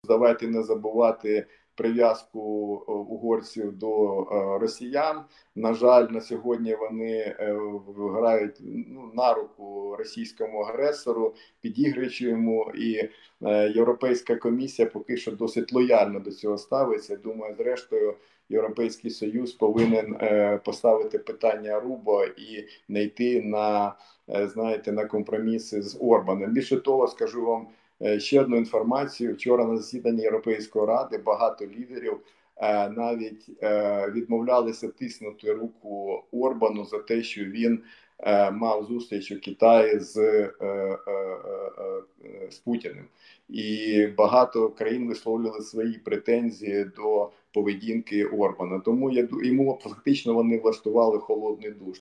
давайте не забувати прив'язку угорців до росіян. На жаль, на сьогодні вони грають на руку російському агресору, підігруючи йому, і Європейська комісія поки що досить лояльно до цього ставиться. Думаю, зрештою, Європейський Союз повинен поставити питання Рубо і не йти на компроміси з Орбаном. Більше того, скажу вам ще одну інформацію. Вчора на засіданні Європейської ради багато лідерів навіть відмовлялися тиснути руку Орбану за те, що він мав зустріч у Китаї з Путіним. І багато країн висловлювали свої претензії до поведінки Орбана. Тому йому фактично вони влаштували холодний душ.